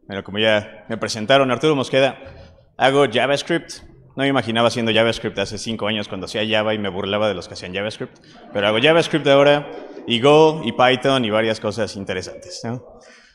Bueno, como ya me presentaron, Arturo Mosqueda, hago JavaScript. No me imaginaba haciendo JavaScript hace 5 años cuando hacía Java y me burlaba de los que hacían JavaScript. Pero hago JavaScript ahora, y Go, y Python, y varias cosas interesantes, ¿no?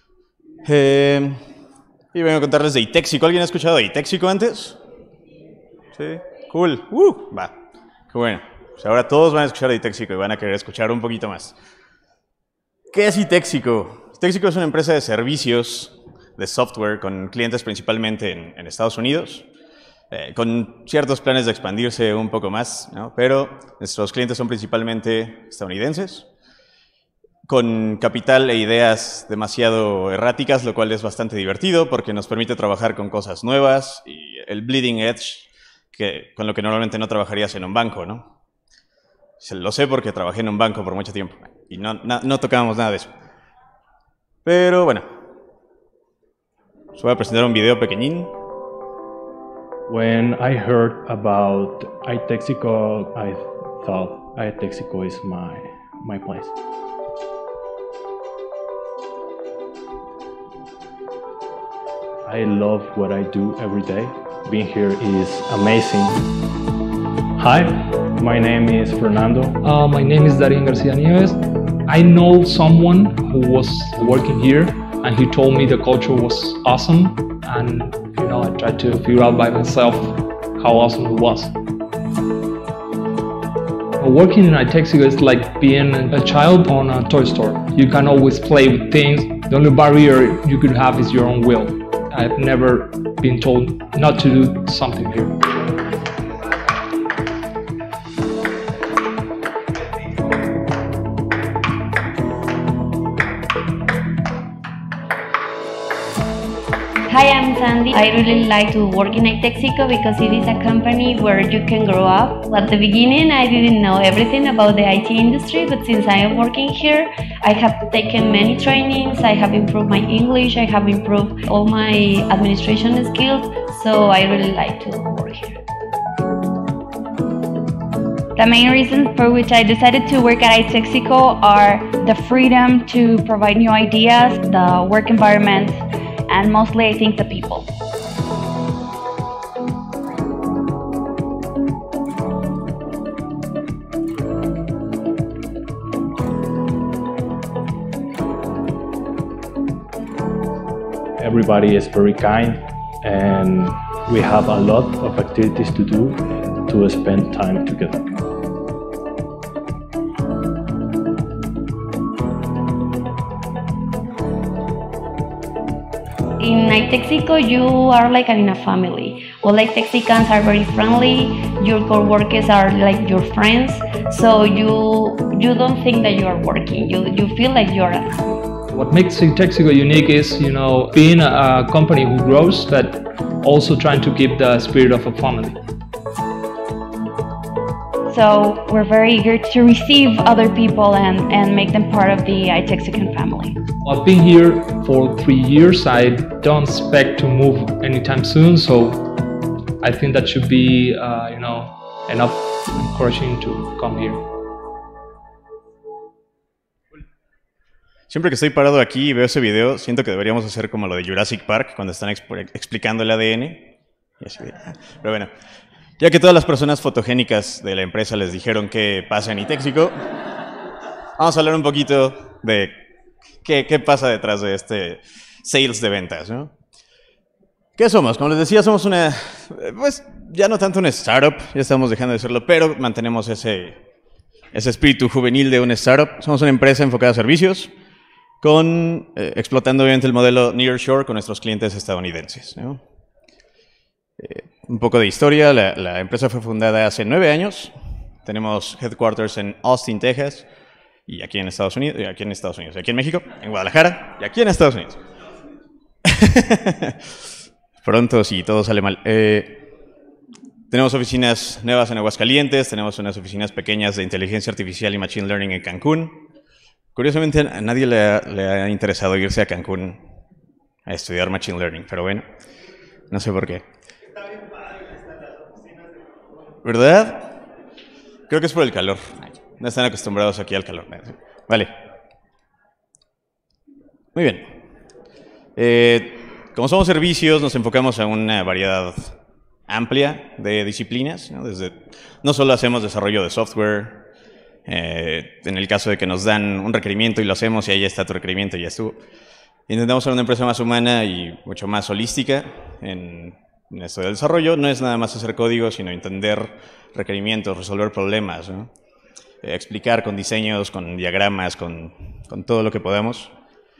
Y vengo a contarles de Itexico. ¿Alguien ha escuchado de Itexico antes? Sí, cool. Va, qué bueno. Pues ahora todos van a escuchar de Itexico y van a querer escuchar un poquito más. ¿Qué es Itexico? Itexico es una empresa de servicios de software con clientes principalmente en Estados Unidos, con ciertos planes de expandirse un poco más, ¿no? Pero nuestros clientes son principalmente estadounidenses, con capital e ideas demasiado erráticas, lo cual es bastante divertido porque nos permite trabajar con cosas nuevas y el bleeding edge, con lo que normalmente no trabajarías en un banco, ¿no? Lo sé porque trabajé en un banco por mucho tiempo y no tocábamos nada de eso. Pero bueno, os voy a presentar un video pequeñín. When I heard about iTexico, I thought iTexico is my place. I love what I do every day. Being here is amazing. Hi, my name is Fernando. My name is Darín García Nieves. I know someone who was working here and he told me the culture was awesome, and I tried to figure out by myself how awesome it was. Working in iTexico is like being a child on a toy store. You can always play with things. The only barrier you could have is your own will. I've never been told not to do something here. Hi, I'm Sandy. I really like to work in iTexico because it is a company where you can grow up. At the beginning, I didn't know everything about the IT industry, but since I am working here, I have taken many trainings, I have improved my English, I have improved all my administration skills, so I really like to work here. The main reasons for which I decided to work at iTexico are the freedom to provide new ideas, the work environment, and mostly I think the people. Everybody is very kind, and we have a lot of activities to do to spend time together. In iTexico, you are like in a family. All iTexicans are very friendly. Your co-workers are like your friends. So you don't think that you are working. You feel like you're at home. What makes iTexico unique is, being a company who grows, but also trying to keep the spirit of a family. So we're very eager to receive other people and make them part of the iTexican family. I've been here for 3 years. I don't expect to move anytime soon, so I think that should be, enough encouraging to come here. Siempre que estoy parado aquí y veo ese video, siento que deberíamos hacer como lo de Jurassic Park, cuando están explicando el ADN. Pero bueno, ya que todas las personas fotogénicas de la empresa les dijeron qué pasa en Itexico, vamos a hablar un poquito de qué pasa detrás de este sales de ventas, ¿no? ¿Qué somos? Como les decía, somos pues ya no tanto una startup, ya estamos dejando de serlo, pero mantenemos ese espíritu juvenil de una startup. Somos una empresa enfocada a servicios, explotando obviamente el modelo nearshore con nuestros clientes estadounidenses, ¿no? Un poco de historia, la empresa fue fundada hace 9 años, tenemos headquarters en Austin, Texas, y aquí en Estados Unidos, aquí en México, en Guadalajara, y aquí en Estados Unidos. Pronto, si todo sale mal. Tenemos oficinas nuevas en Aguascalientes, tenemos unas oficinas pequeñas de inteligencia artificial y machine learning en Cancún. Curiosamente, a nadie le ha interesado irse a Cancún a estudiar machine learning, pero bueno, no sé por qué. ¿Verdad? Creo que es por el calor. No están acostumbrados aquí al calor. Vale. Muy bien. como somos servicios, nos enfocamos a una variedad amplia de disciplinas, ¿no? No solo hacemos desarrollo de software, en el caso de que nos dan un requerimiento y lo hacemos y ahí está tu requerimiento y ya estuvo. Intentamos ser una empresa más humana y mucho más holística en esto del desarrollo. No es nada más hacer código, sino entender requerimientos, resolver problemas, ¿no? Explicar con diseños, con diagramas, con todo lo que podamos.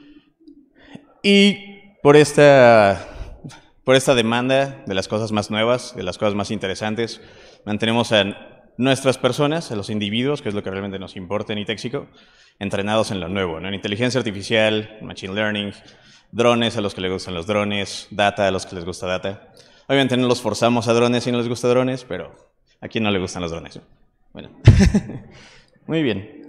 Y por esta demanda de las cosas más nuevas, de las cosas más interesantes, mantenemos a nuestras personas, a los individuos, que es lo que realmente nos importa en iTexico, entrenados en lo nuevo, ¿no? En inteligencia artificial, machine learning, drones a los que les gustan los drones, data a los que les gusta data. Obviamente no los forzamos a drones si no les gusta drones, pero ¿a quién no le gustan los drones? Bueno, muy bien.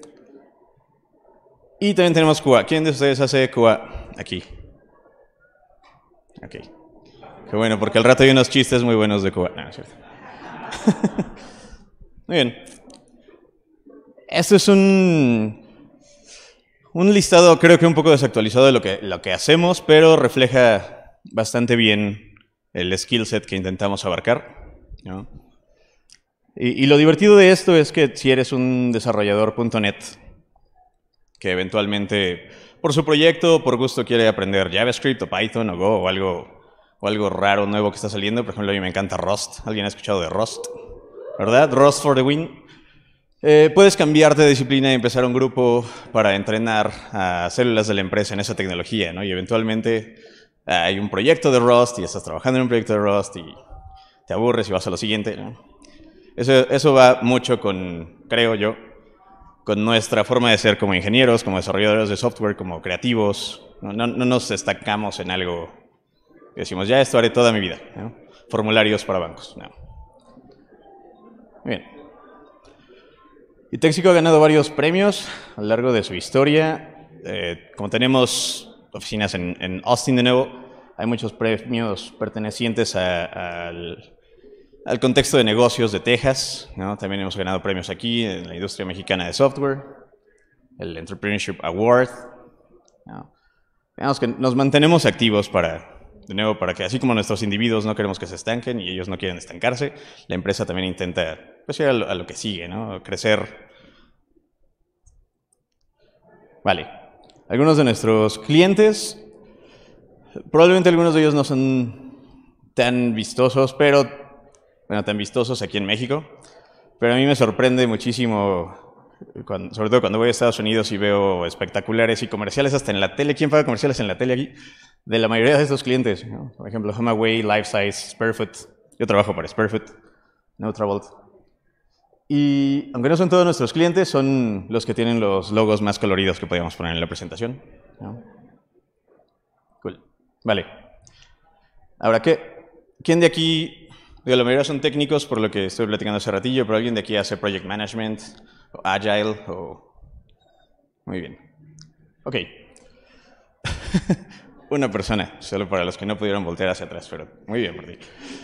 Y también tenemos QA. ¿Quién de ustedes hace QA? Aquí. Ok. Qué bueno, porque al rato hay unos chistes muy buenos de QA. No, es cierto. Muy bien. Esto es un listado, creo que un poco desactualizado de lo que hacemos, pero refleja bastante bien el skill set que intentamos abarcar, ¿no? Y lo divertido de esto es que si eres un desarrollador .NET que eventualmente por su proyecto o por gusto quiere aprender JavaScript o Python o Go o algo raro nuevo que está saliendo, por ejemplo a mí me encanta Rust. ¿Alguien ha escuchado de Rust? ¿Verdad? Rust for the win. Puedes cambiarte de disciplina y empezar un grupo para entrenar a células de la empresa en esa tecnología, ¿no? Y eventualmente hay un proyecto de Rust y estás trabajando en un proyecto de Rust y te aburres y vas a lo siguiente, ¿no? Eso va mucho con, creo yo, con nuestra forma de ser como ingenieros, como desarrolladores de software, como creativos. No nos estancamos en algo que decimos, ya esto haré toda mi vida, ¿no? Formularios para bancos, no. Muy bien. iTexico ha ganado varios premios a lo largo de su historia. Como tenemos oficinas en Austin de nuevo, hay muchos premios pertenecientes al contexto de negocios de Texas, ¿no? También hemos ganado premios aquí en la industria mexicana de software, el Entrepreneurship Award, ¿no? Digamos que nos mantenemos activos de nuevo, para que así como nuestros individuos no queremos que se estanquen y ellos no quieren estancarse, la empresa también intenta pues, ir a lo que sigue, ¿no? Crecer. Vale. Algunos de nuestros clientes, probablemente algunos de ellos no son tan vistosos, tan vistosos aquí en México, pero a mí me sorprende muchísimo, sobre todo cuando voy a Estados Unidos y veo espectaculares y comerciales hasta en la tele. ¿Quién paga comerciales en la tele aquí? De la mayoría de estos clientes, ¿no? Por ejemplo, HomeAway, Lifesize, Sparefoot. Yo trabajo para Sparefoot, Nutrabolt. Y aunque no son todos nuestros clientes, son los que tienen los logos más coloridos que podíamos poner en la presentación, ¿no? Cool. Vale. Ahora, ¿quién de aquí? Digo, la mayoría son técnicos, por lo que estoy platicando hace ratillo, pero alguien de aquí hace Project Management, o Agile, o... Muy bien. Ok. Una persona, solo para los que no pudieron voltear hacia atrás, pero muy bien por ti.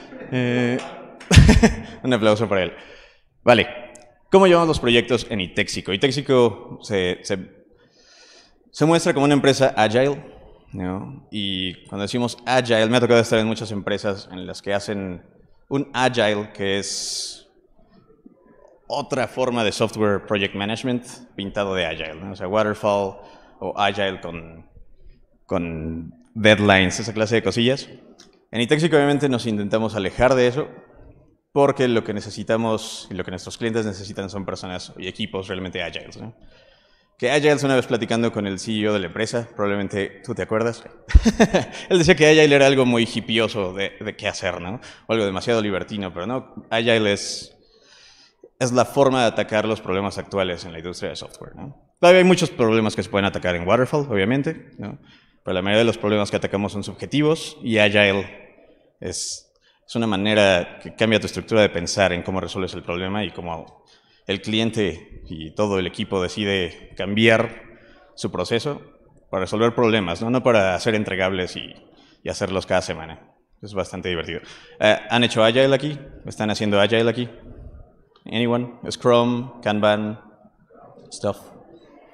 Un aplauso para él. Vale. ¿Cómo llevamos los proyectos en iTexico? iTexico se muestra como una empresa Agile, ¿no? Y cuando decimos Agile, me ha tocado estar en muchas empresas en las que hacen un Agile, que es otra forma de software project management pintado de Agile, ¿no? O sea, Waterfall o Agile con deadlines, esa clase de cosillas. En iTexico obviamente nos intentamos alejar de eso, porque lo que necesitamos y lo que nuestros clientes necesitan son personas y equipos realmente Agiles, ¿no? Que Agiles, una vez platicando con el CEO de la empresa, probablemente tú te acuerdas, él decía que Agile era algo muy hipioso de qué hacer, ¿no? O algo demasiado libertino, pero no, Agile es la forma de atacar los problemas actuales en la industria de software, ¿no? Todavía hay muchos problemas que se pueden atacar en Waterfall, obviamente, ¿no? Pero la mayoría de los problemas que atacamos son subjetivos y Agile es una manera que cambia tu estructura de pensar en cómo resuelves el problema y cómo el cliente y todo el equipo decide cambiar su proceso para resolver problemas, ¿no? No para hacer entregables y hacerlos cada semana. Es bastante divertido. ¿Han hecho Agile aquí? ¿Están haciendo Agile aquí? Anyone? Scrum, Kanban, stuff.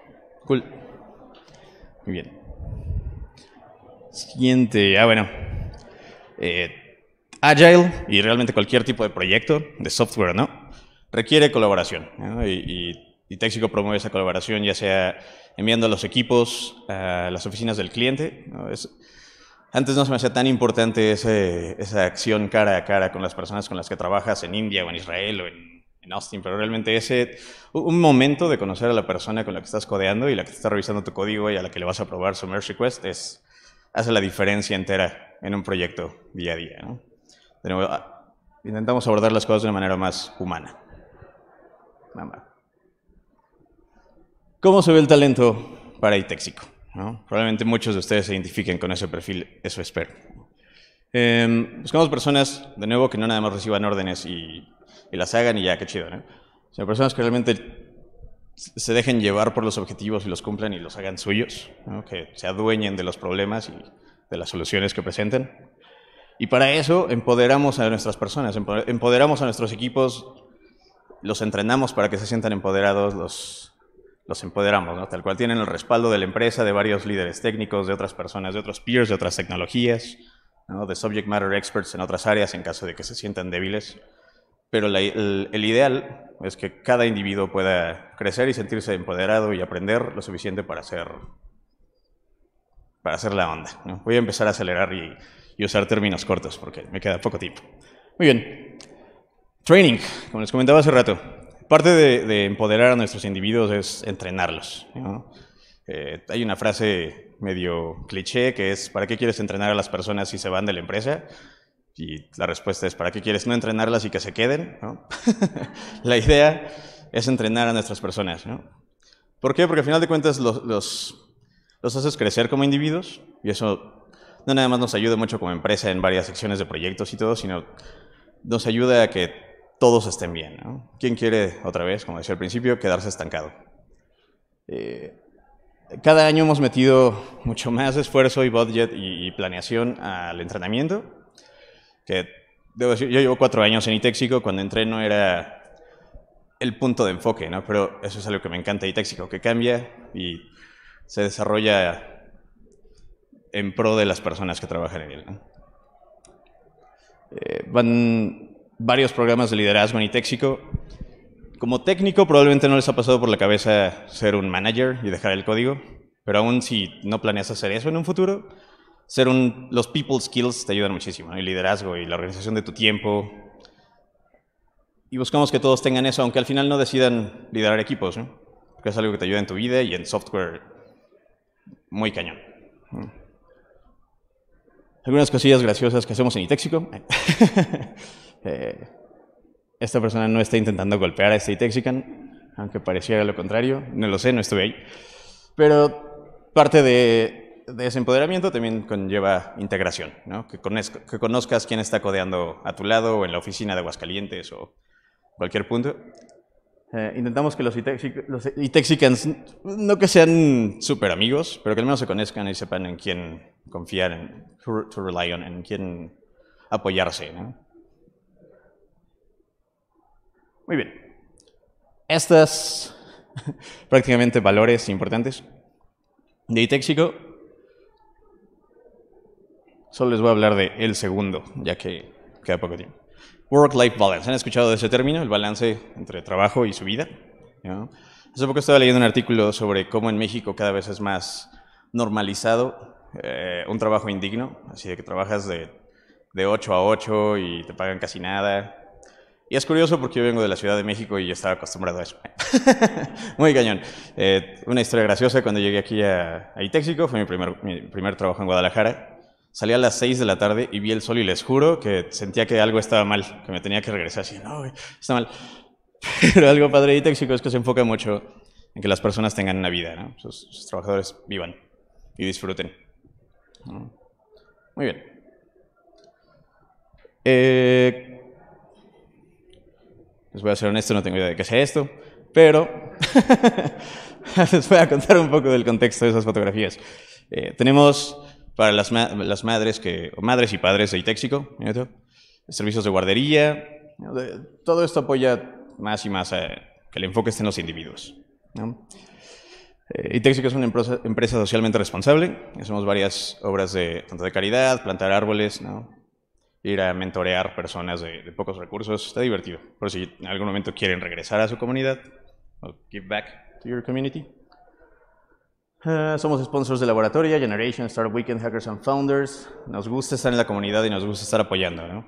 Cool. Muy bien. Siguiente. Bueno. Agile y realmente cualquier tipo de proyecto, de software o no, requiere colaboración, ¿no? Y Texico promueve esa colaboración, ya sea enviando los equipos a las oficinas del cliente, ¿no? Antes no se me hacía tan importante esa acción cara a cara con las personas con las que trabajas en India o en Israel o en Austin, pero realmente un momento de conocer a la persona con la que estás codeando y la que está revisando tu código y a la que le vas a probar su merge request hace la diferencia entera en un proyecto día a día, ¿no? De nuevo, intentamos abordar las cosas de una manera más humana. ¿Cómo se ve el talento para iTexico? ¿No? Probablemente muchos de ustedes se identifiquen con ese perfil, eso espero. Buscamos personas, de nuevo, que no nada más reciban órdenes y las hagan y ya, qué chido, ¿no? Sino personas que realmente se dejen llevar por los objetivos y los cumplan y los hagan suyos, ¿no? Que se adueñen de los problemas y de las soluciones que presenten. Y para eso empoderamos a nuestras personas, empoderamos a nuestros equipos, los entrenamos para que se sientan empoderados, los empoderamos, ¿no? Tal cual tienen el respaldo de la empresa, de varios líderes técnicos, de otras personas, de otros peers, de otras tecnologías, ¿no? De subject matter experts en otras áreas en caso de que se sientan débiles. Pero el ideal es que cada individuo pueda crecer y sentirse empoderado y aprender lo suficiente para hacer la onda, ¿no? Voy a empezar a acelerar y usar términos cortos porque me queda poco tiempo. Muy bien. Training, como les comentaba hace rato. Parte de empoderar a nuestros individuos es entrenarlos, ¿no? Hay una frase medio cliché que es: ¿para qué quieres entrenar a las personas si se van de la empresa? Y la respuesta es: ¿para qué quieres no entrenarlas y que se queden? ¿No? La idea es entrenar a nuestras personas, ¿no? ¿Por qué? Porque al final de cuentas los haces crecer como individuos y eso no nada más nos ayuda mucho como empresa en varias secciones de proyectos y todo, sino nos ayuda a que todos estén bien, ¿no? ¿Quién quiere, otra vez, como decía al principio, quedarse estancado? Cada año hemos metido mucho más esfuerzo y budget y planeación al entrenamiento, que debo decir, yo llevo 4 años en iTexico. Cuando entré no era el punto de enfoque, ¿no? Pero eso es algo que me encanta de iTexico, que cambia y se desarrolla en pro de las personas que trabajan en él, ¿no? Van varios programas de liderazgo en iTexico. Como técnico probablemente no les ha pasado por la cabeza ser un manager y dejar el código, pero aún si no planeas hacer eso en un futuro, los people skills te ayudan muchísimo, ¿no? El liderazgo y la organización de tu tiempo. Y buscamos que todos tengan eso, aunque al final no decidan liderar equipos, ¿no? Porque es algo que te ayuda en tu vida y en software muy cañón. Algunas cosillas graciosas que hacemos en iTexico. Esta persona no está intentando golpear a este iTexican, aunque pareciera lo contrario. No lo sé, no estuve ahí. Pero parte de ese empoderamiento también conlleva integración, ¿no? Que conozcas quién está codeando a tu lado o en la oficina de Aguascalientes o cualquier punto. Intentamos que los iTexicans, no que sean súper amigos, pero que al menos se conozcan y sepan en quién confiar, to rely on, en quién apoyarse, ¿no? Muy bien. Estas prácticamente valores importantes de iTexico. Solo les voy a hablar de el segundo, ya que queda poco tiempo. Work-life balance. ¿Han escuchado de ese término? El balance entre trabajo y su vida, ¿no? Hace poco estaba leyendo un artículo sobre cómo en México cada vez es más normalizado un trabajo indigno, así de que trabajas de 8 a 8 y te pagan casi nada. Y es curioso porque yo vengo de la Ciudad de México y estaba acostumbrado a eso. Muy cañón. Una historia graciosa: cuando llegué aquí a iTexico, fue mi primer trabajo en Guadalajara. Salí a las 6 de la tarde y vi el sol y les juro que sentía que algo estaba mal, que me tenía que regresar. Así, no, güey, está mal. Pero algo padre de iTexico es que se enfoca mucho en que las personas tengan una vida, ¿no? Sus trabajadores vivan y disfruten. Muy bien. Les voy a ser honesto, no tengo idea de qué sea esto, pero les voy a contar un poco del contexto de esas fotografías. Tenemos para las madres y padres de iTexico, servicios de guardería. Todo esto apoya más y más a que el enfoque esté en los individuos, ¿no? iTexico es una empresa socialmente responsable. Hacemos varias obras tanto de caridad, plantar árboles, ¿no? ir a mentorear personas de pocos recursos. Está divertido. Por si en algún momento quieren regresar a su comunidad, o give back to your community. Somos sponsors de Laboratoria, Generation, Startup Weekend, Hackers and Founders. Nos gusta estar en la comunidad y nos gusta estar apoyando, ¿no?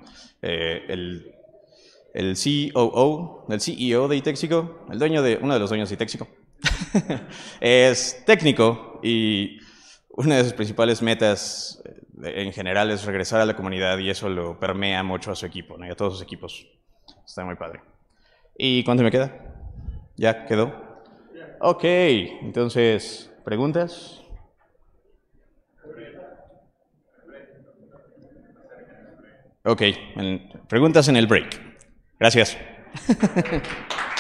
El CEO de Itexico, uno de los dueños de Itexico, es técnico y una de sus principales metas en general es regresar a la comunidad y eso lo permea mucho a su equipo, ¿no? Y a todos sus equipos. Está muy padre. ¿Y cuánto me queda? ¿Ya quedó? Ok, entonces, ¿preguntas? Ok, preguntas en el break. Gracias.